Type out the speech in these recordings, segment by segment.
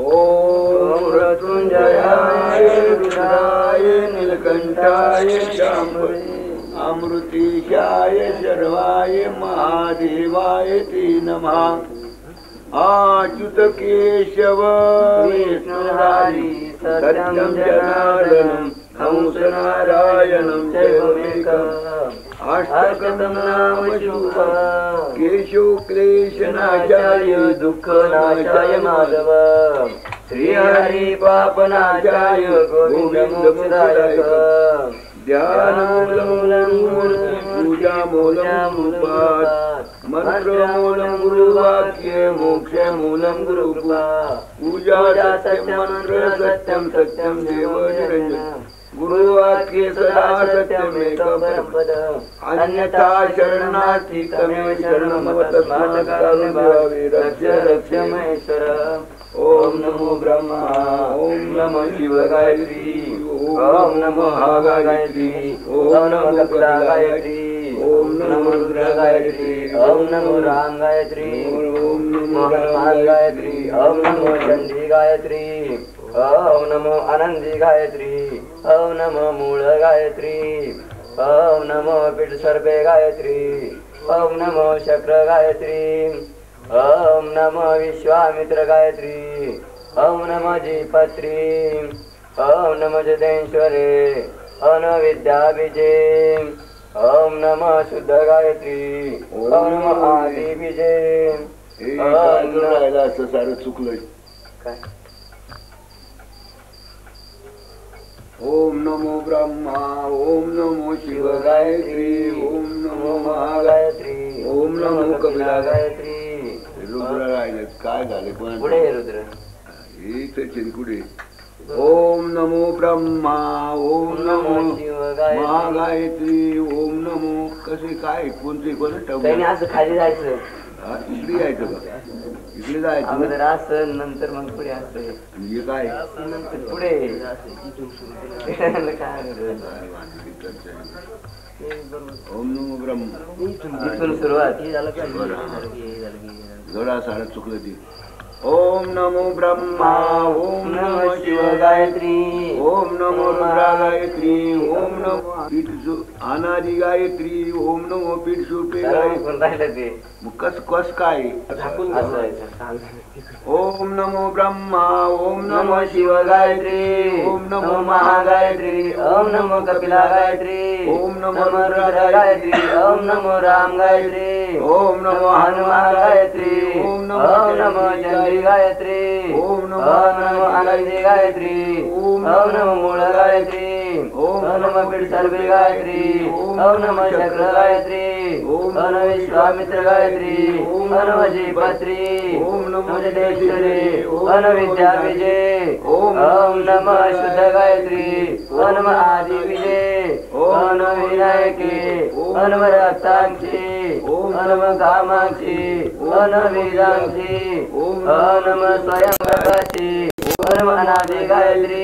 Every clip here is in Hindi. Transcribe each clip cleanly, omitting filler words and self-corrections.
ओम मृत्युंजयाय रुद्राय नीलकंठाय शांभवे अमृतेशाय शर्वाय महादेवाय ते नमः। अच्युत केशव विष्णुरारी सत्यं जनार्दनं कंस नारायणं जयमेकम् अष्टकं नाम शुभं केशव क्लेशनाशाय दुःखनाशाय माधव श्रीहरि पापनाशाय गोविंद मोक्षदायक ध्यानमूलं पूजामूलं गुरुपाद मंत्रमूलं गुरुवाक्य मोक्षमूलं गुरुकृपा पूजा सत्यं मंत्र सत्यं सत्यं देव निरंजन गुरुवाक्ये सदा सत्यमेकं परमपद अन्यथा शरणार्थी तमेव शरणं तस्मात् कारुण्यावे रक्ष रक्ष महेश्वर। ओम नमो ब्रह्मा ओम नमो शिव गायत्री ओम नमो गायत्री ओम नमो कपिला गायत्री ओम नमो रुद्र गायत्री ओम नमो राम गायत्री ओम नमो हनुमान गायत्री ओम नमो चंडी गायत्री ओम नमो आनंदी गायत्री ओम नमो मूल गायत्री ओम नमो पीठ सर्पे गायत्री ओम नमो चक्र गायत्री ओम नमो विश्वामित्र गायत्री ओम नमो जीपत्री ओम नमो जदेश्वरे ओम विद्याबीजे ओम नमो शुद्ध गायत्री ओम नमो आदि बीजे। सारं चुकलंय काय? ओम नमो ब्रह्मा ओम नमो शिव गायत्री ओम नमो महागायत्री ओम नमो कपिला गायत्री। रुद्र राहिले काय झाले पण पुढे रुद्र एक चिरकुडे। ओम नमो ब्रह्मा ओम नमो महागायत्री ओम नमो कसे काय कोणते कोण असं खाली जायचं इकडे यायचं का इकडे जायचं अगोदर असं नंतर मग पुढे असं हे काय नंतर पुढे ओम नमो ब्रह्मा इथून सुरुवात जोडा साडा चुकलं ती। ओम नमो ब्रह्मा ओम नमो शिव गायत्री ओम नमो रुद्रा गायत्री ओम नमो पीठ अनादि गायत्री ओम नमो पीठ सुपे गायत्री कस कस काय ओम नमो ब्रह्मा ओम नमो शिव गायत्री ओम नमो महागायत्री ओम नमो कपिला गायत्री ओम नमो रुद्रा गायत्री ओम नमो राम गायत्री ओम नमो हनुमान गायत्री ओम नमो चंडी गायत्री ओम नमो आनंदी गायत्री ओम नमो मूल गायत्री ओम नमो पीठ सर्वे गायत्री ओम नमो चक्र गायत्री ओम नमो विश्वामित्र गायत्री ओम नमो जीपत्री ओम नमो जदेश्वरे ओम नमो विद्याबीजे ओम नमो शुद्ध गायत्री ओम नमो आदि बीजे ओम नमो विनायके ओम नमो रक्ताक्षी ओम नमो कामाक्षी ओम नमो वीराक्षी ओम नमो स्वयं प्रकाशी ओम नमो अनादि गायत्री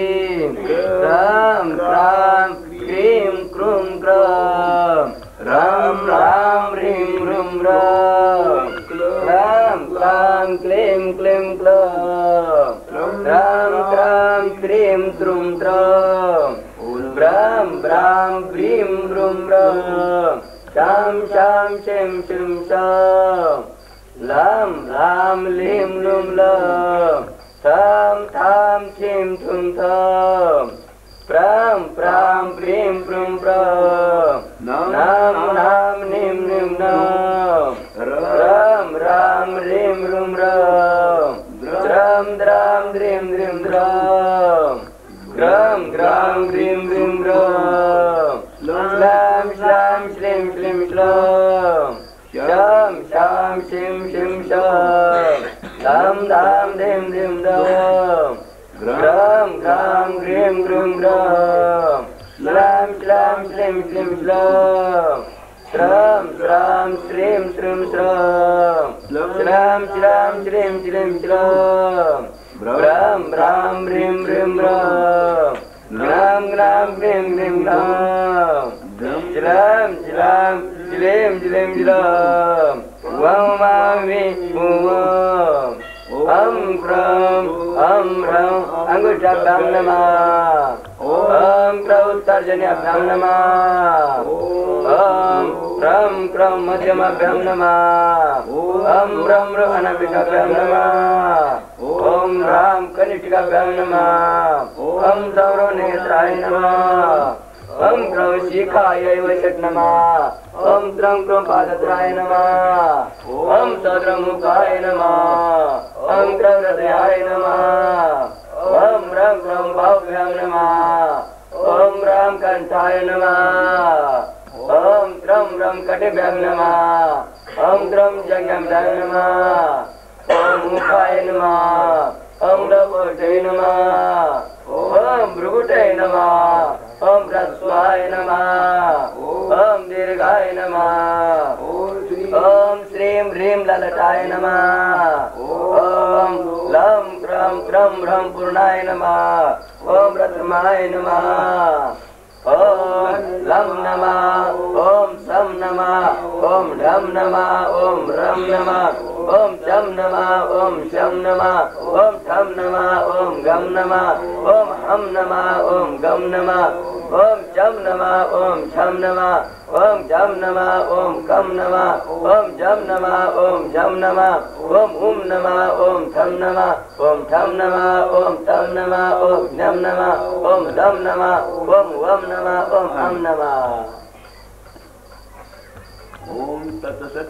राम राम क्रीं क्रूं क्रम राम राम ह्रीं ह्रूं राम राम राम क्लीं क्लीं क्लम राम राम क्रीं त्रूं त्रम ब्राम ब्राम ह्रीं ह्रूं राम शाम शाम शिं शिं शाम लाम लाम लीं लूं लम थाम थाम थीं थूं थम प्राम प्राम प्रीं प्रूं प्राम नाम नाम नीं नीं नाम राम राम ह्रीं ह्रूं राम द्राम द्राम द्रीं द्रीं द्राम ग्राम ग्राम ह्रीं ह्रीं ग्राम श्लाम श्लाम श्लीं श्लीं श्लाम श्याम श्याम शिं शिं श्याम धाम धाम धीं धीं धाम ग्राम ग्राम ह्रीं ह्रूं ग्राम श्लाम श्लाम श्लीं श्लीं श्लाम श्राम श्राम श्रीं श्रीं श्राम श्राम श्राम श्रीं श्रीं श्राम ब्राम ब्राम ह्रीं ह्रीं ब्राम ग्राम ग्राम ह्रीं ह्रीं ग्राम श्लाम श्लाम श्लीं श्लीं श्लाम वां वां वी वां Om Kram Om Ram Angushabhyam Namah Om Krauttarjanabhyam Namah Om Ram Kram Madhyamabhyam Namah Om Ram Anabhishabhyam Namah Om Ram Kanishikabhyam Namah Om Sauro Netraya Namah Om Kram Shikhaya Vashat Namah Om Tram Kram Padatraya Namah Om Sadram Mukhaya Namah Om Kram Hridayaya Namah Om Ram Kram Bhavyam Namah Om Ram Kanthaya Namah Om Tram Ram Katibhyam Namah Om Tram Jagyamdaya Namah Om Mukhaya Namah Om Dabhutaya Namah Om Bhrugutaya Namah Om Prasvaya Namah Om Dirghaya Namah Om Shrim Hrim Lalataya Namah Om Lam Kram Kram Ram Purnaya Namah Om Ratmaya Namah Om Lam Namah Om Sam Namah Om Dham Namah Om Ram Namah Om Cham Namah Om Sham Namah Om Tham Namah Om Gam Namah Om Ham Namah Om Gam Namah Om Cham Namah Om Cham Namah Om Jam Namah Om Kam Namah Om Jam Namah Om Jam Namah Om Namah Om Tham Namah Om Tham Namah Om Tam Namah Om Nyam Namah Om Dam Namah Om Vam Namah Om Ham Namah Om Tat Sat.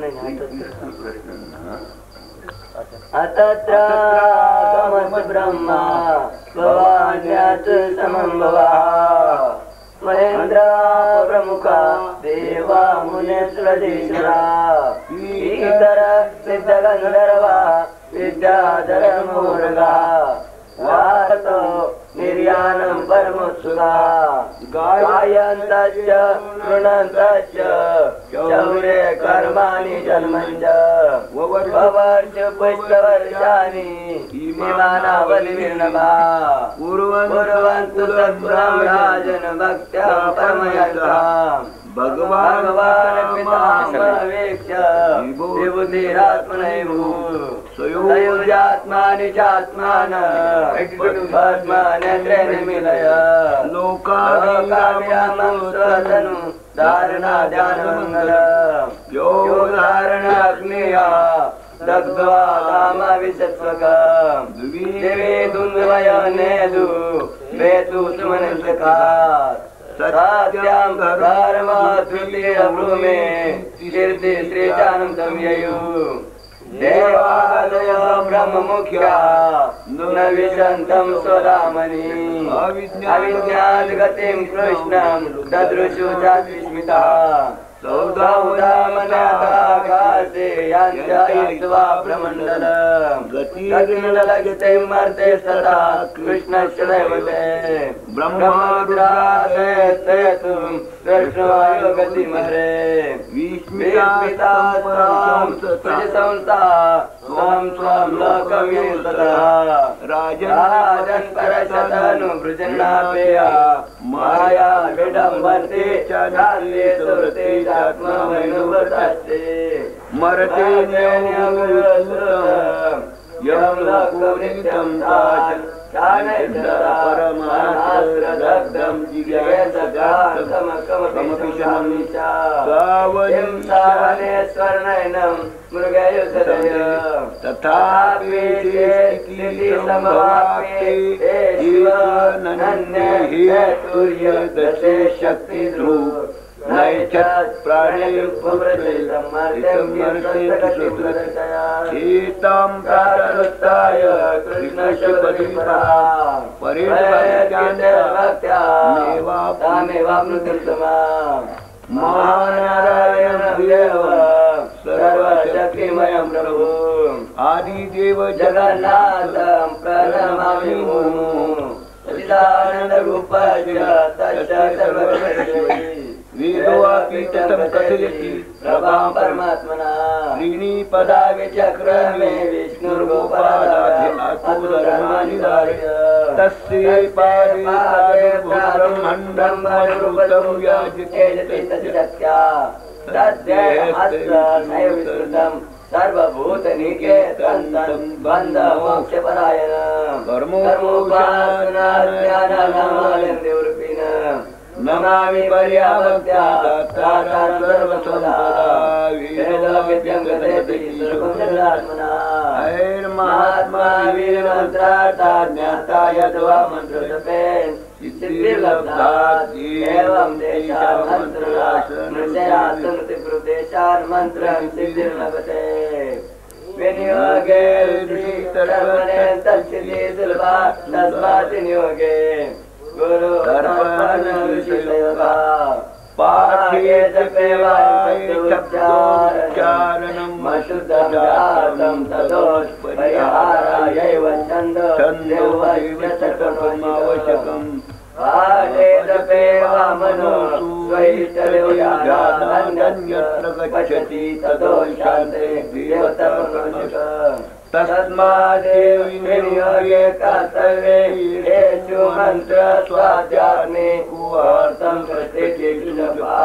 Atatra Samat Brahma Bhavanyat Samambhava Mahendra Pramukha Deva Muneswara Deshara Ikara Siddhagandharva Vidyadhara Murga Vato Niryanam Paramutsudha Gayantasya Prunantasya Chaure Karmani Janmanja Vavarcha Pushtavarshani Imana Valivirnava Urvantu Satpuram Rajan Bhaktyam Paramayatam Bhagavan Pitama Veksha Vibhudiratmanaivu Sayojatmani Chatmana Padmanendreni Milaya Lokaviramam Svatanu Dharana Dhyanamangala Yogarana Agniya Dagdva Dama Visatsvaka Devi Dundvaya Nedu Vetu Sumanasaka Satyam Dharma Tritiya Bhume Kirti Sri Janam Samyayu Devadaya Brahma Mukhya Navishantam Swadamani Avidyad Gatim Krishnam Dadrushu Jadvishmita Saudhamanata Kase Yanjayitva Brahmandalam Gatinalagate Marte Sata Krishna Shadavate Brahma Rudra Setum Krishna Gati Mare Vishmita Sam Prajasamsa Sam Swam Lokavim Sada Rajan Parasatanu Brajanapeya Maya Vedambante Chadale Surte Atma Vainuvataste Marate Nyamurasuram Yam Lakunitam Taj Chanayatara Paramanasra Dagdam Jigayasakam Kamapishanam Nisha Gavanim Savane Swarnainam Murgayusadaya Tathapi Siti Samavapi Eshiva Nanye Turya Dase Shakti Dhru Naichat Pranim Pamrajitam Martem Yasakati Chitam Pradaruttaya Krishna Shabadipa Paridvakyanta Bhaktya Tameva Mnutirtama Mahanarayanam Deva Sarva Shaktimayam Prabhu Adi Deva Jagannatham Pranamami Murmu Siddhananda Rupasya Tasya Sarvashri Vidvapi Tatam Kathayati Prabham Paramatmana Rini Padave Chakrame Vishnur Gopaladhi Atudharmani Dharya Tasya Pade Sadhu Brahmandam Madhurutam Vyajati Tasya Tasya Hasta Sayavisrutam सर्वभूतनिके तन्तं बन्ध मोक्षपरायण कर्मोपासना ज्ञानानामानन्दरूपिण नमामि पर्याभक्त्या दातारं सर्वसंपदा वेदविद्यङ्गते सर्वजनात्मना महात्मा वीरमन्त्रार्था ज्ञाता यद्वा मन्त्रजपेन सिद्धिर्लब्धात् एवं देशान् मन्त्रराशनस्यात्मतिप्रदेशान् मन्त्रं सिद्धिर्लभते विनियोगे ऋषितर्पणे तत्सिद्धि सुलभा तस्मात् नियोगे गुरु अर्पण ऋषिसेवा पाठे जपे वायुच्चारणं मशुद्धं जातं तदोष परिहारायैव छन्दोवैश्यचक्रमावश्यकम् पाठे जपे वामनो स्वैष्टदेवयानान्यत्र गच्छति तदोषान्ते देवतपरमशकम् तस्मादेव विनियोगे कर्तव्ये येषु मन्त्र स्वाध्याये कुवार्तं प्रत्येकेषु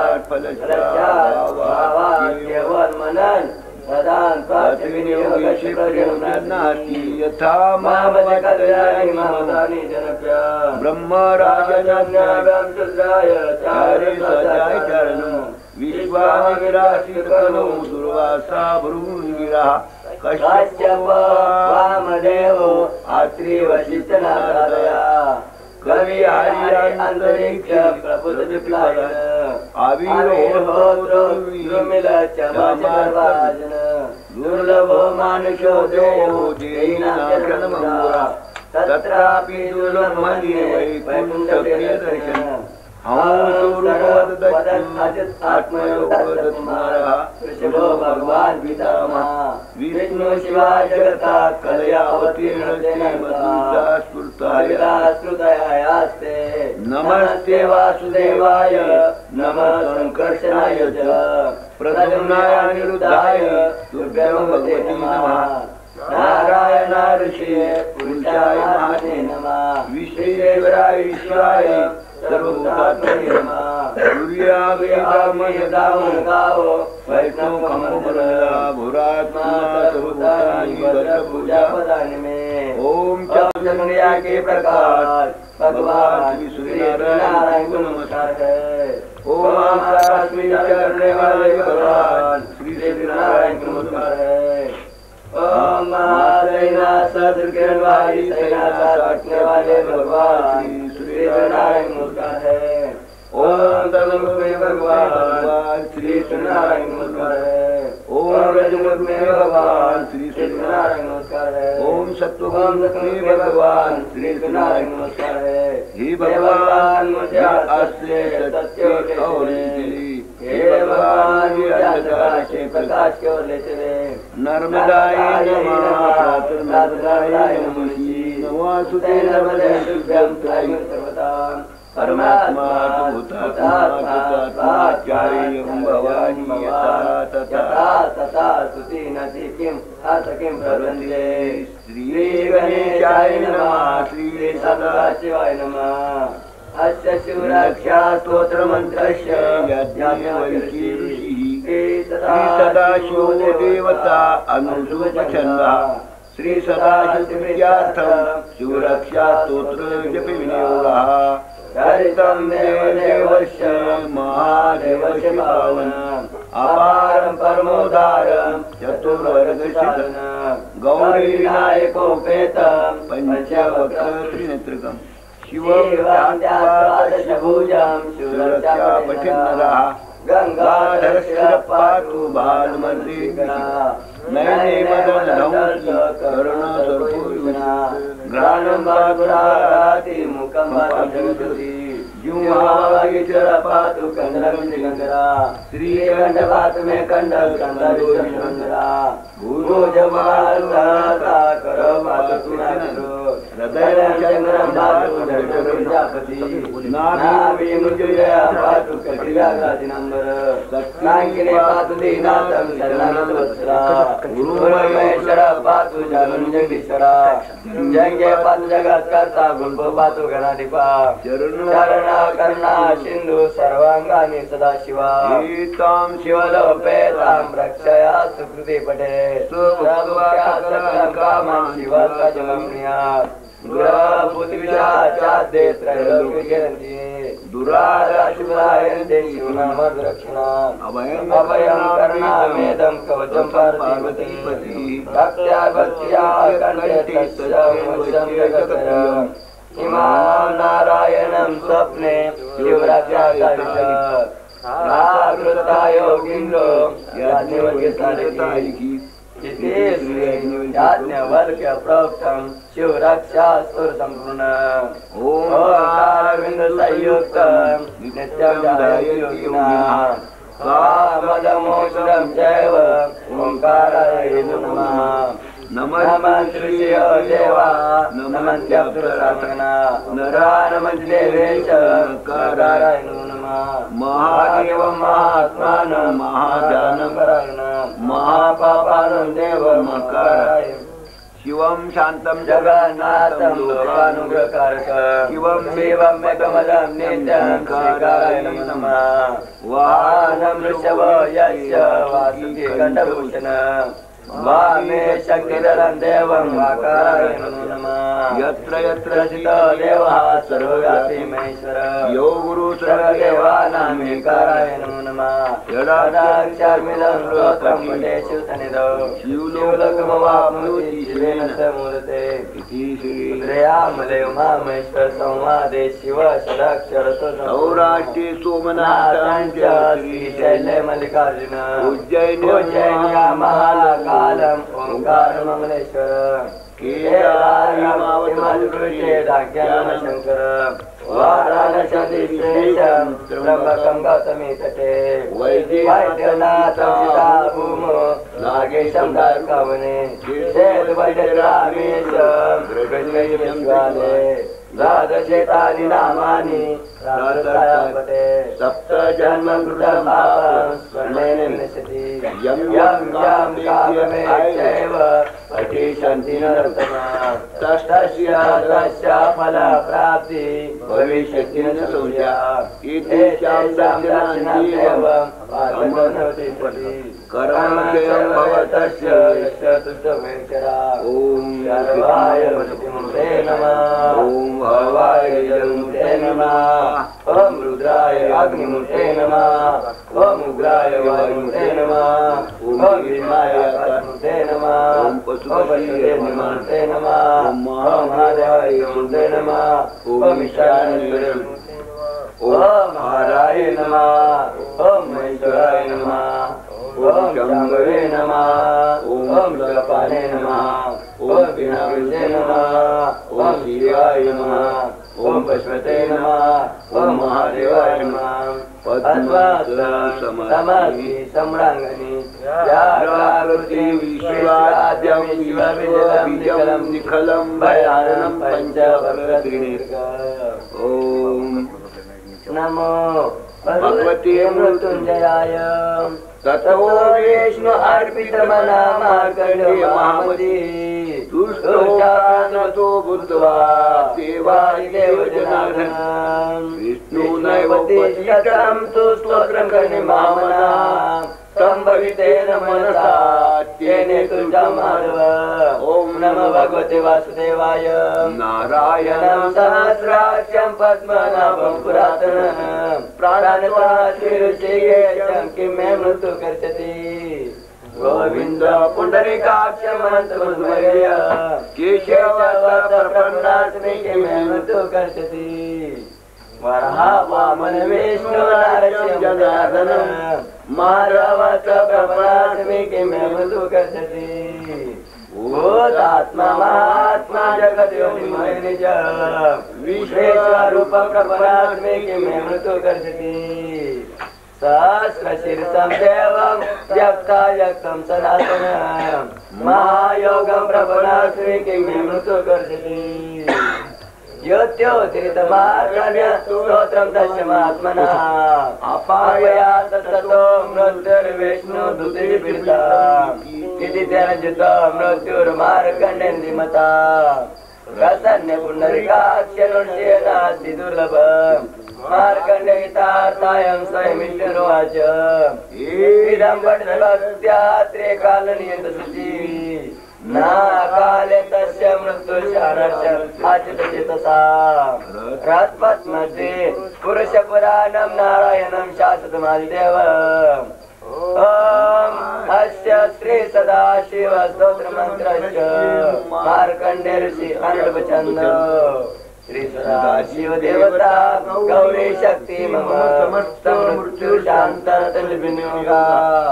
पाठफलस्यावाक्यवन्मनन् सदान्त्वाच विनियोगस्य प्रयोजनास्ति यथा मामजकल्याणि मामदानि जनप्रिया ब्रह्मराजन्याभ्यां शूद्राय चारे सजाय चरणं विश्वामित्रासितकनो दुर्वासा भृङ्गिरः कश्यप वामदेवो अत्रि वशिष्ठ नारदया कवि हरिअन्तरिक्ष प्रबुद्धविप्लायन आविर्होत्रो द्रुमिल चमचर्वाजन दुर्लभो मानुषो देवो जैनाचरणमङ्गुरा तत्रापि दुर्लभमन्ये वैकुण्ठप्रियदर्शन ऋषभो भगवान पितामह विष्णु शिवा जगता कलयावतीर्णते नमस्ते वासुदेवाय नमः संकर्षणाय च प्रद्युम्नाय अनिरुद्धाय तुभ्यं भगवते नमः नारायण ऋषिये पुरुषाय महाते नमः विश्वेश्वराय विश्वाय सर्वभूतात्मने नमः सूर्यावेदामयदामनगावो वैष्णवकमलदला भूरात्मा सर्वभूतानि वज्रपूजापदानि मे ओम चंद्रया के प्रकाश भगवान श्री सूर्यनारायण को नमस्कार है ओम आकाशमी चढ़ने वाले भगवान श्री सूर्यनारायण को नमस्कार है ओम महादैना सदकिरण वाली सेना काटने वाले भगवान श्री सूर्यनारायण नमस्कार है ओम तमोगुण में भगवान श्री सूर्यनारायण नमस्कार है ओम रजोगुण में भगवान श्री सूर्यनारायण नमस्कार है ओम सत्वगुण में भगवान श्री सूर्यनारायण नमस्कार है हे भगवान मुझे आस्ते सत्य और हे भगवान मुझे अंधकार से प्रकाश की ओर ले चले नर्मदाय नमः नर्मदाय नमः नमोस्तुते नर्मदे शुभ्यं त्रयं सर्वदां परमात्मा भूतात्माचार्यं भवानी यथा तथा स्तुति नति किं हत किं प्रवन्दे श्री गणेशाय नमः श्री सदाशिवाय नमः अस्य शिवरक्षा स्तोत्रमन्त्रस्य यज्ञवैश्यऋषिः सदाशिवो देवता अनुसूपछन्दः श्री सदाशिवप्रीत्यार्थं शिवरक्षा स्तोत्र जपे विनियोगः हरितं देवदेवस्य महादेवस्य पावनम् अपारं परमोदारं चतुर्वर्गशीलं गौरीविनायकोपेतं पंचवक्त्रत्रिनेत्रकं शिवं शिवरक्षा पठन्नरः गंगाधरस्य पातु बालमर्दिका नयने मदनधौंसि करुणसर्पूर्विना घ्राणं बाधुराति मुखं बाधुषति जिह्वागिचर पातु कंडलं श्रीगंधरा श्रीकंठपात में कंडल कंडल भूजवालता करो पातु सुनारो हृदयं शङ्करं पातु जठरं प्रजापति नाभि मृत्युंजया पातु कटिव्याघ्रादिनम्बर साङ्किने पातु दीनाथं शरणागतवत्सला गुरुमहेश्वर पातु जगन्जगदीश्वरा जंगे पातु जगत्कर्ता गुणभो पातु गणाधिपा शरणा करुणा सिंधु सर्वांगानि सदाशिवा ईतां शिवलोपेतां रक्षया सुकृति पटे कामां शिवा सजमन्यात् दुराभूतिविशाचाद्ये त्रैलोक्यजयन्ति दुराराशुभरायन्ते शिवनामद्रक्षणाम् अभयं करुणामेदं कवचं पार्थिवती भक्त्या भक्त्या कण्ठे तस्यां जगतरम् इमां नारायणं स्वप्ने शिवरात्र्याः योगीन्द्रो याज्ञवल्क्यसारथी याज्ञवल्क्य प्रोक्तं शिवरक्षा स्तुरसम्पूर्ण ओंकारविंद संयुक्तं नित्यं ध्यायन्ति योगिनः कामदमोक्षं चैव ओंकाराय नमः नमन्त्रियो देवा नमन्त्यप्सुरसाङ्गना नरा नमन्ति देवेश काराय नमः महादेवं महात्मानं महादानं परायणं महापापानं देवमकाराय शिवं शान्तं जगन्नाथं लोकानुग्रहकारकं शिवं शिवं एकमलं नित्यं काराय नमः वाहनं वृषभ यस्य वासुकी कण्ठभूषणं वामे शक्तिधरं देवं वाकाराय नमः यत्र यत्र स्थितो देवः सर्वव्यापी महेश्वरः यो गुरुः सर्वदेवानां एकाराय नमः यदाक्षरमिदं स्तोत्रं पठे शिवसन्निधौ शिवलोकमवाप्नोति शिवेन स मूर्ते इति श्रीरुद्रयामले उमामहेश्वर संवादे शिव षडाक्षरतो सौराष्ट्रे सोमनाथं च श्रीशैले मल्लिकार्जुन उज्जयिन्यां महाकाल ओंकारमंगलेश्वर केदारहिमावतमरुचे धाज्ञानशङ्कर वाराणसीश्रेशं त्र्यम्बकं गौतमी तटे वैद्यनाथं सीताभूमो नागेशं द्वारकावने श्वेतवैद्यरामेशं कृष्णशिवालये द्वादशेतानि नामानि राधतायापते सप्त जन्म कृतं पापं स्वर्णेन विनश्यति यं यं काममे चैव पठिष्यन्ति नरोत्तमाः तस्य फलप्राप्ति भविष्यति न संशयः इति दर्शनं देवं पादमनोति कर्मजयं भवतस्य यस्य तुष्टमेश्वरा ॐ सर्वाय मूर्ते नमः ॐ भवाय जलमूर्ते नमः ॐ रुद्राय अग्निमूर्ते नमः ॐ उग्राय वायुमूर्ते नमः ॐ भीमाय आकाशमूर्ते नमः ॐ पशुपतये मूर्ते नमः ॐ महादेवाय मूर्ते नमः ॐ ईशानाय ॐ हराय नमः ॐ महेश्वराय नमः ॐ शम्भवे नमः ॐ लोकपाले नमः ॐ विनाशे नमः ॐ शिवाय नमः ॐ पशुपते नमः ॐ महादेवाय नमः समाधि सम्रांगणी जागृति विश्वाद्यं शिवबीजं निखलं भयानं पंचवक्त्रत्रिनेत्र ॐ नमो भगवते मृत्युंजयाय ततो विष्णु अर्पितमना मार्कण्डेय महामती दुष्टोषानतो बुद्ध्वा सेवाय देवजनार्दनं विष्णुनैव पतितं तु स्तोत्रं करणे महामना संभवितेन मनसा तेने तुझा माधव ॐ नमो भगवते वासुदेवाय नारायणं सहस्राक्षं पद्मनाभं पुरातनं प्राणनाथीरुषिकेशं किं मे मृत्यु कर्षति गोविन्द पुण्डरीकाक्षमन्तमुद्मय केशवप्रपन्नास्मि किं मे मृत्यु कर्षति वरहा वामन विष्णु नरसिंह जनार्दन माधवच प्रपन्नास्मि किं मे मृत्यु कर्षति भूतात्मा महात्मा जगद्योनिमय निज विश्वेश्वरूपं प्रपन्नास्मि किं मे मृत्यु कर्षति सहस्रशीर्षं देवं व्यक्तायक्तं सनातनं महायोगं प्रभुनास्मि किं मे मृत्युकर्षति योत्योतिरितमार्गण्य स्तोत्रं तस्य महात्मनः अपायात् ततो मृत्युर्विष्णुदूतिर्विता इति तेन जितो मृत्युर्मार्कण्डेन्दिमता प्रसन्ने पुण्डरीकाक्षनुष्ये नास्ति दुर्लभम् मार्कण्डेयितार्थायं स्वयमिष्टुरुवाच इदं पठितभक्त्या त्रिकालनियतशुचि न काले तस्य मृत्युशानर्षम् आचितचेतसा रत्पद्मध्ये पुरुषपुराणं नारायणं शाश्वतमादिदेवम् ॐ अस्य श्री सदाशिव स्तोत्रमन्त्रस्य मार्कण्डे ऋषि अनुवचन् श्री सदाशिव देवता गौरी शक्ति मम समस्त मृत्यु शान्तविनियोगा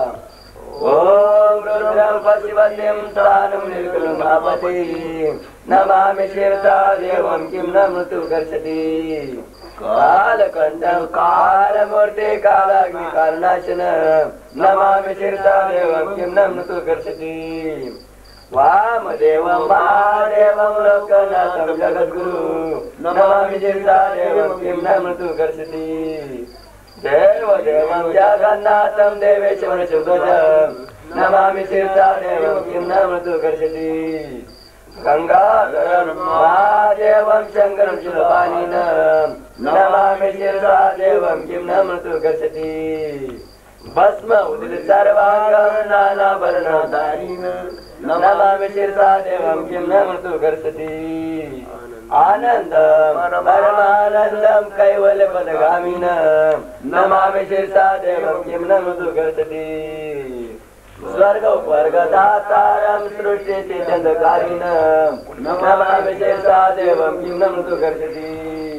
ॐ रुद्रं पशुपतिं स्थानं निर्गुणमापति नमामि शिरसा देवं किं न मृत्युकर्षति कालकण्ठं कालमूर्ते कालाग्निकालनाशन नमामि शिरसा देवं किं न मृत्युकर्षति वामदेवं महादेवं लोकनाथं जगद्गुरु नमामि शिरसा देवं किं न मृत्युकर्षति देवदेवं जगन्नाथं देवेश्वर सुध्वजं नमामि शिरसा देवं किं न मृत्युकर्षति गंगाधरं महादेवं शङ्करं शिवपाणिनं नमामि शिरसा देवं किं न मृत्युकर्षति भस्म उदित सर्वांगं नानावर्णधारिणं नमामि शिरसा देवं किं न मृत्युकर्षति आनन्दं परमानन्दं कैवल्यपदगामिनं नमामि शिरसा देवं किं न मृत्युकर्षति स्वर्गोपवर्गदातारं सृष्टिस्थित्यन्तकारिणं नमामि शिरसा देवं किं न मृत्युकर्षति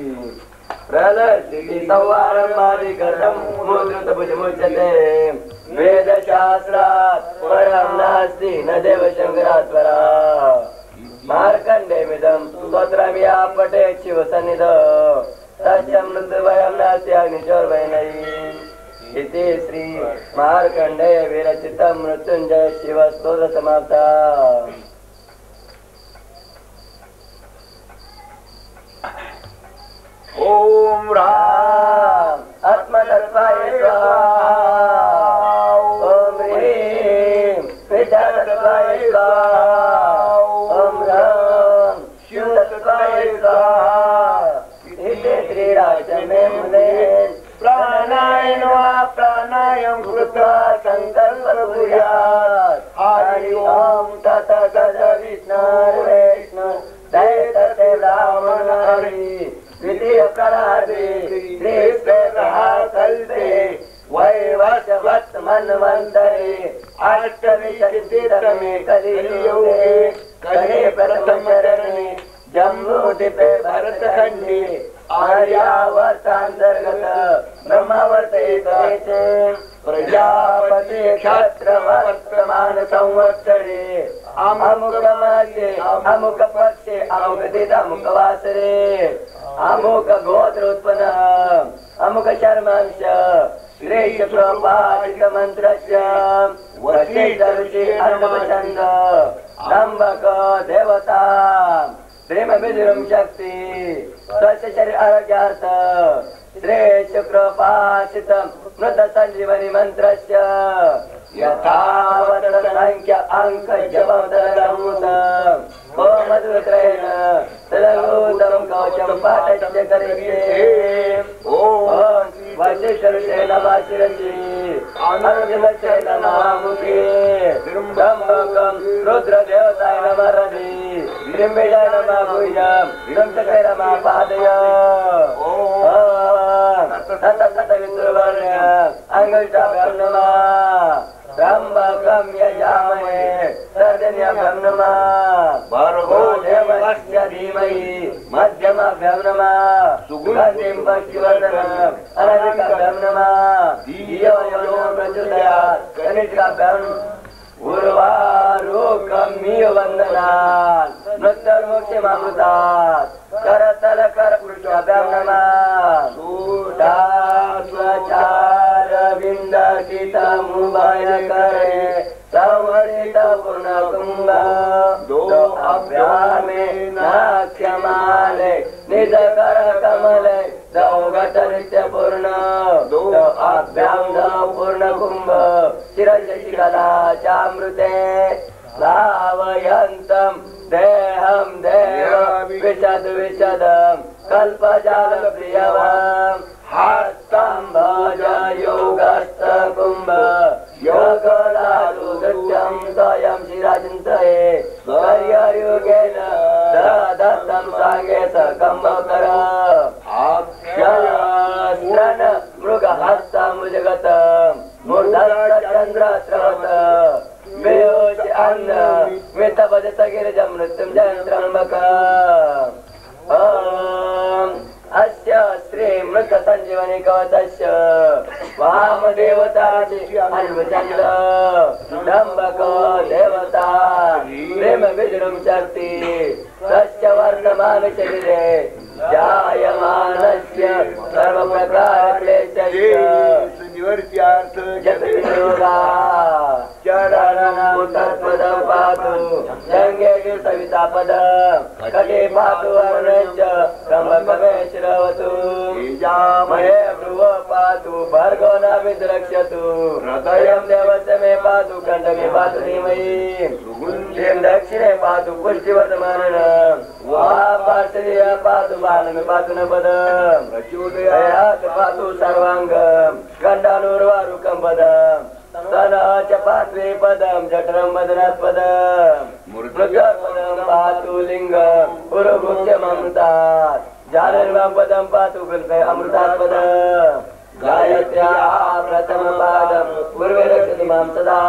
प्रलयस्थितिसंहारं आदिकर्तं मुद्रितभुजमुच्यते वेदशास्त्रात् परं नास्ति न देवशङ्करात् परात् मार्कण्डेयमिदं स्तोत्रमिया पठेत् शिवसन्निधौ तस्य मृत्युभयं नास्ति अग्निचोर्वैनैः इति श्री मार्कण्डेय विरचितं मृत्युञ्जय शिव स्तोत्र समाप्ता। ओम राम आत्मतत्त्वाय स्वाहा ओम ह्रीं विद्यातत्त्वाय स्वाहा ओम राम शिवतत्त्वाय स्वाहा इति त्रिराजमे मुने प्राणायाम कृत्वा संकल्प कुर्यात् हरि ओम तथागत विष्णु दैतते ब्राह्मण हरि द्वितीय प्रहरे कल्पे वैवस्वत् मन्वन्तरे अष्टविंशतितमे कलियुगे कले प्रथम चरणे जम्बूद्वीपे भरतखण्डे आर्यावर्तान्तर्गत ब्रह्मवर्तयिते प्रजापति क्षत्रवर्तमान संवत्सरे अमुकमासे अमुकपक्षे अमुकदित अमुकवासरे अमुक गोत्र उत्पन्न अमुक शर्मांश श्रेष्ठोपासित मंत्रस्य वशिष्ठ ऋषि अन्नवचन्द त्र्यंबक देवता प्रेम विदुरं शक्ति स्वस्य शरीर आरोग्यार्थ श्रेष्ठ कृपासित मृत संजीवनी मंत्रस्य यथावत संख्या अंक जपदरमुत मधुत्रेण तदगोदं कवचं पाठस्य करिष्ये ओम वशिष्ठ ऋषे नमः शिरसि अनुजलस्य नमः मुखे त्र्यंबकं रुद्रदेवताय नमः हृदि त्र्यंबकाय नमः भुजं त्र्यंबकाय नमः पादयोः ओम तत्तत्तवितुर्वर्ण्य अंगुष्ठाभ्यां नमः त्र्यंबकं यजामहे तर्जन्याभ्यां नमः भर्गो देवस्य धीमहि मध्यमाभ्यां नमः सुगन्धिं पुष्टिवर्धनम् अनधिकाभ्यां नमः धियो यो न प्रचोदयात् कनिष्ठाभ्यां उर्वारुकमिवन्दनात् मृत्युर्मुक्षिमामृतात् करतलकरपृष्ठाभ्यां नमः सूटास्वचारविन्दकितमुभयकरे संवरितपूर्णकुं निज कर कमले दौ घट नित्य पूर्ण दो अभ्याम दौ पूर्ण कुंभ शिरशिकला चामृते लावयन्तं देहं देव विशद विशदं कल्पजाल प्रियवां हस्तं भज योगस्थ कुंभ योगलादु दृश्यं स्वयं शिराचिन्तये कर्ययुगेन दत्तं सांगे सकम्भकर अक्षरस्त्रन मृगहस्तं भुजगतं मूर्धश्चन्द्रस्रवत् बेहोश अन्न मितपदित गिरिजं मृत्युं जयन्त्रम्बकम् अस्य श्री मृत संजीवनी कवचस्य वामदेवताची अन्वचंद डंबको देवता प्रेम विजृम शक्ति तस्य वर्तमान शरीरे जायमानस्य सर्व प्रकार क्लेशस्य निवर्त्यार्थ जतयोगा चरणमुत्तत्पदं पातु जंगे सवितापद कटे पातु अर्णश्च त्र्यम्बकमे श्रवतु महे भ्रुव पातु भर्गो न विद्रक्ष्यतु हृदयं देवस्य मे पातु कण्ठमे पातु धीमहि सुगुन्धिं दक्षिणे पातु पुष्टिवर्धमानः वाम पार्श्वे पातु बालमे पातु न पदं प्रचोदयात् पातु सर्वाङ्गं गण्डानुर्वारुकं पदं स्तनः च पात्वे पदं जठरं वदनात् पदं मृगपदं पातु लिङ्गं पुरुभुक्षममृतात् जालर्वां पदं पातु गुल्फे अमृतात् पदं गायत्र्याः प्रथमपादं पूर्वे रक्षतु मां सदा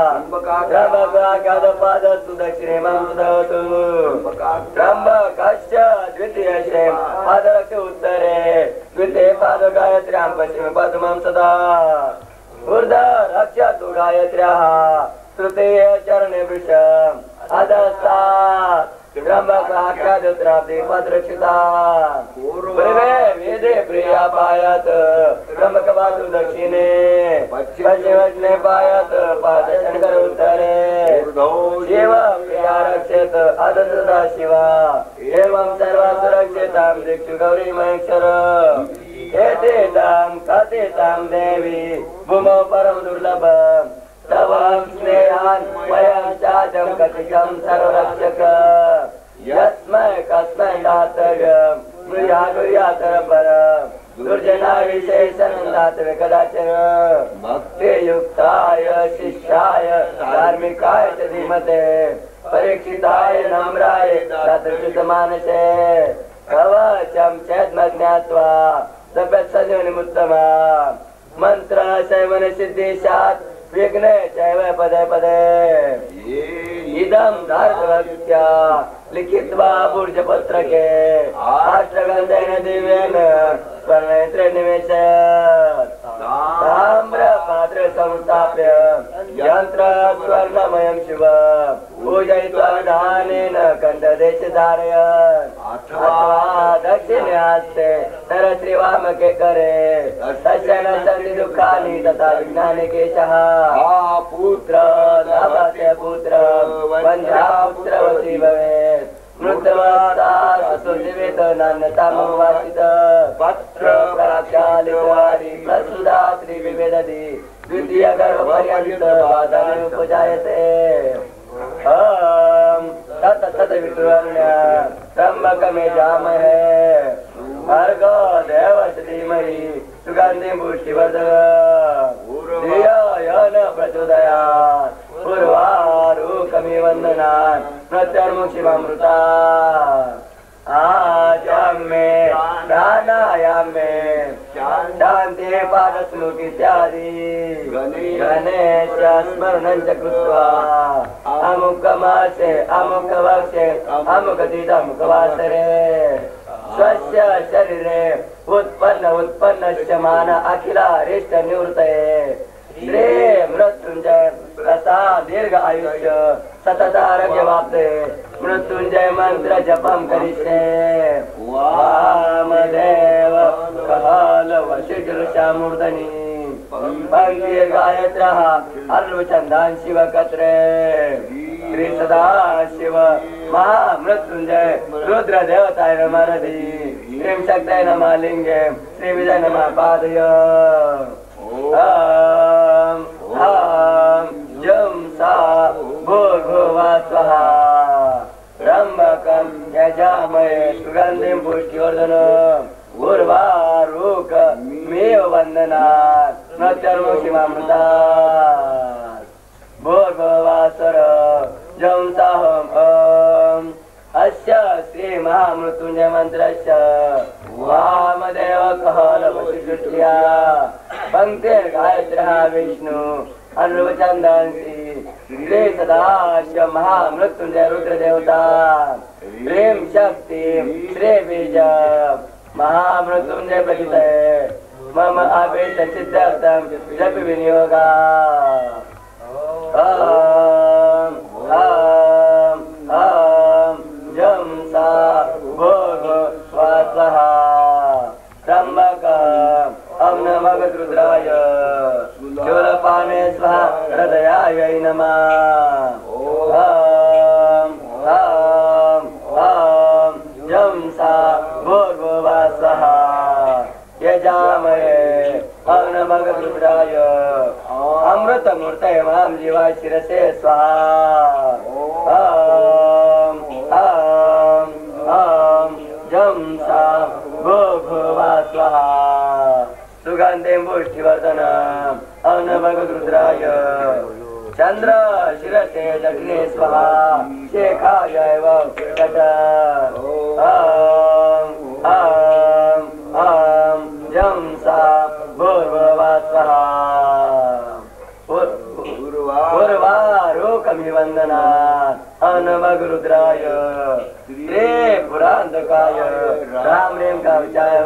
त्र्यम्बकादपादस्तु दक्षिणे मां सुधवतु त्र्यम्बकस्य द्वितीयश्रे पादरक्षतु उत्तरे द्वितीये पाद गायत्र्यां पश्चिमे पातु मां सदा ऊर्ध्व रक्षतु गायत्र्याः तृतीये चरणे वृषम् अधस्तात् त्र्यम्बकाख्यादित्राब्धे पदरक्षिता पूर्वे वेदे प्रिया पायात् त्र्यम्बकपातु दक्षिणे पश्चिमे पायात् पादशङ्कर उत्तरे शिव प्रिया रक्षेत अधसदा शिवा एवं सर्वा सुरक्षितां दिक्षु गौरी महेश्वर एतेतां कथितां देवी भूमौ परं दुर्लभम् तवां स्नेहान् वयं चाचं कथितं सर्वरक्षक यस्मै कस्मै दातव्यं मृयागुर्यातरपरं दुर्जना विशेषं दातव्य कदाचन भक्तियुक्ताय शिष्याय धार्मिकाय च धीमते परीक्षिताय नम्राय दातृचितमानसे कवचं चेद्म ज्ञात्वा तपत्संजीवनीमुत्तमा मंत्र शैवन सिद्धीशात् विघ्ने चैव पदे पदे इदं धार्तवक्त्या लिखित्वा भूर्जपत्रके अष्टगन्धेन दिव्येन स्वर्णनेत्रे निवेशयत् ताम्रपात्रे संस्थाप्य यन्त्रस्वर्णमयं शिवं पूजयित्वा विधानेन कण्ठदेशे धारयन् अथवा दक्षिणे हस्ते नरश्रीवामके करे तस्य न सन्ति दुःखानि तथा विज्ञाने केशः पुत्र लभते पुत्र वन्ध्या पुत्रवती भवेत् मृतवस्था सुजीवित नान्यतामवासित पत्र प्राक्षालितवारी प्रसुदा त्रिविवेदति द्वितीय गर्भपर्यन्त बाधानि उपजायते तत् तत् विष्णुरण्य त्र्यम्बकमे जामहे भर्गो देवस्य धीमहि सुगन्धिं पुष्टिवर्धनम् धियो यो न प्रचोदयात् पूर्वारुकमिव वन्दनान् प्रत्यर्मुक्षिममृता आचम्ये प्राणायामे शान्तिः पादश्लोक इत्यादि गणेश स्मरणं च कृत्वा अमुकमासे अमुकवर्षे अमुकतिथमुकवासरे स्वस्य शरीरे उत्पन्नस्य मान अखिलारिष्ट निवृत्तये श्री मृत्युंजय प्रसाद दीर्घ आयुष्य सतत आरोग्य वाप्ते मृत्युंजय मंत्र जपम करिष्ये वामदेव काल वशिष्ठ मूर्धनि पंक्ति गायत्रः अर्वचंदान शिवकत्रे श्री सदाशिव महामृत्युंजय रुद्र देवताय नमः रधि श्रीं शक्तये नमः लिंगे श्री विजय नमः पादय ॐ जं सा भूर्भुवः स्वहा त्र्यंबकं यजामहे सुगन्धिं पुष्टिवर्धनम् उर्वारुकमेव वन्दनात् मृत्युर्मुक्षिमामृतात् भूर्भुवस्सुर जं साहम् अस्य श्री महामृत्युंजय मंत्रस्य वामदेव कहलवशिष्या पंक्तिर्गायत्रः विष्णु अनुचंदन्ति श्री सदाशिव महामृत्युंजय रुद्र देवता प्रेम शक्ति श्री बीज महामृत्युंजय प्रचिते मम अपेक्ष सिद्धार्थं जप विनियोगा जं सा भूर्भुवः स्वहा त्र्यंबकम् नमः रुद्राय शूलपाणे स्वाहा हृदयाय नमः जं सा भूर्भुवः स्वहा यजामहे नमः रुद्राय अमृतमूर्तये मां जीवाय शिरसे स्वाहा जं सा भूर्भुवः स्वहा सुगन्धिं पुष्टिवर्धनम् नमः रुद्राय चंद्र शिरसे दक्षिणे स्वाहा शेखाय जं सा भूर्भुवः स्वहा पूर्वारोकमि वन्दनात् नमः रुद्राय श्री पुरान्तकाय राम रेम कवचाय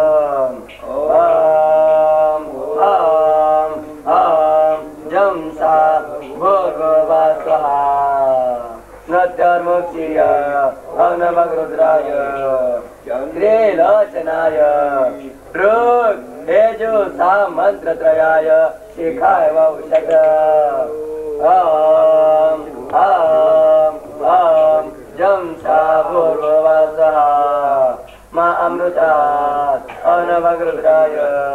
जं सा भूर्भुवः स्वहा नत्योर्मुक्षीय नमः रुद्राय श्रीलोचनाय ऋक् तेजो सामन्त्रत्रयाय शिखाय वौषध जं सा भूर्भुवः स्वहा मा अमृतात् नमः रुद्राय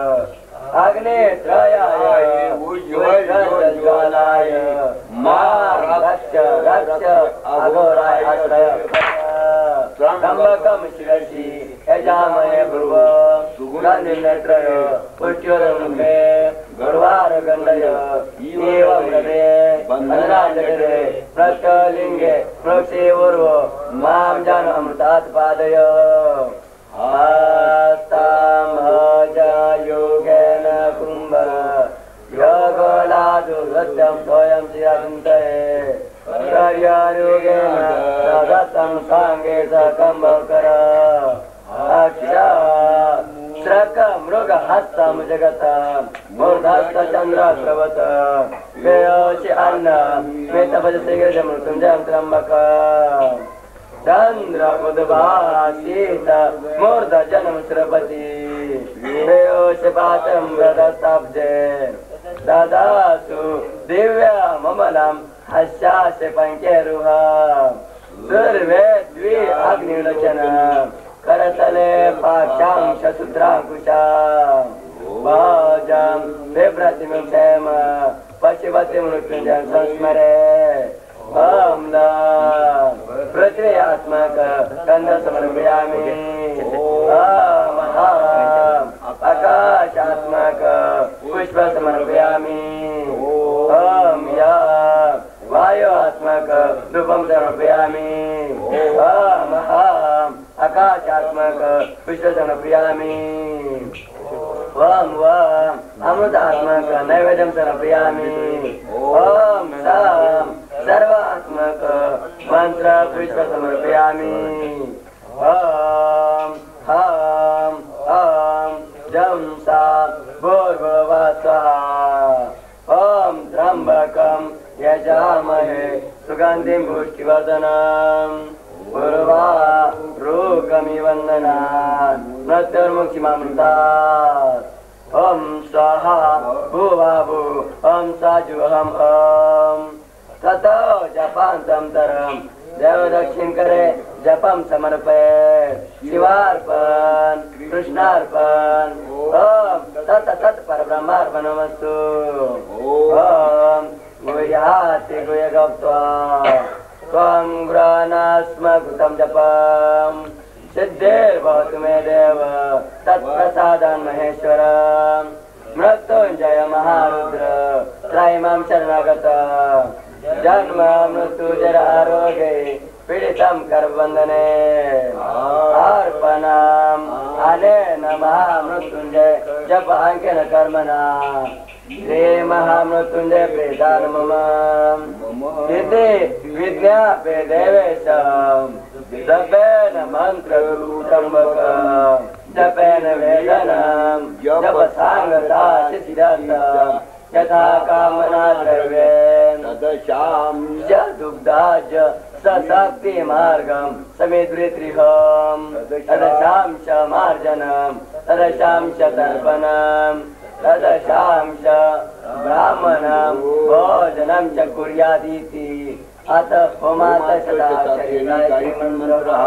अग्नेत्रयाय ज्वालाय मा रक्ष अघोराय आश्रय त्र्यंबकं शिरसि यजामहे भ्रुव सुगन्धिं नेत्रय पुष्टिवर्धनमुखे गुरुवारगण्डय एवं हृदये बन्धनाजगरे प्रत्यलिङ्गे मोक्षे पूर्वो मां जन अमृतात् पादय हस्तं भज योगेन कुम्भ योगलादु सत्यं स्वयं चिरचिन्तये योगेन सदतं साङ्गे सकम्भकर अक्षरक मृगहस्तं जगतं मूर्धस्तचन्द्रस्रवत वेयोषि अन्न मेतभजसे गिरिजमृत्युञ्जयं त्र्यम्बकम् चंद्र उद्भासित मूर्ध जन्म श्रपति वेयोषपातं व्रतस्तब्जे ददासु दिव्यममलं हस्यास्य पङ्केरुह सर्वे द्वि अग्निलोचन करतले पाक्षां शसूत्राङ्कुशां वाजां बिभ्रतिं क्षेम पश्यवति मृत्युञ्जयं संस्मरे पृथ्व्यात्मक कंद समर्पयामि आकाशात्मक पुष्प समर्पयामि वायुआत्मक धूपं समर्पयामि आकाशात्मक पुष्प समर्पयामि अमृतात्मक नैवेद्यं समर्पयामि सर्वात्मक मंत्र पुष्प समर्पयामि जं सा भूर्भुवः स्वहा त्र्यंबकं यजामहे सुगन्धिं पुष्टिवर्धनम् उर्वारुकमि वन्दनात् मृत्युर्मुक्षिमामृतात् स्वाहा भुवा भू साजुहम् ततो जपांतं तरम देव दक्षिण करे जपम समर्पये शिवार्पण कृष्णार्पण ओम तत् तत् परब्रह्मार्पणमस्तु ओम गुह्याति गुह्यगत्वा त्वं गृह्णास्म कृतं जपम सिद्धिर्भवतु मे देव तत्प्रसादं महेश्वरम् मृत्युंजय महारुद्र त्रयीमां शरणागत जन्म मृत्यु जरा आरोग्ये पीडितं करबन्धने अर्पणम् अनेन महामृत्युंजय जपाङ्केन कर्मणा श्री महामृत्युंजय प्रेदान मम इति विज्ञाप्य देवेशं जपेन मन्त्ररूपकं जपेन वेदनं जप सांगता सिद्धान्तं यथा कामना द्रव्येन तदशां च दुग्धाज सशक्ति मार्गं समेद्रित्रिहं तदशां च मार्जनं तदशां च तर्पणं तदशां च ब्राह्मणं भोजनं च कुर्यादिति अथ होमात सदा शरीराय मंत्रः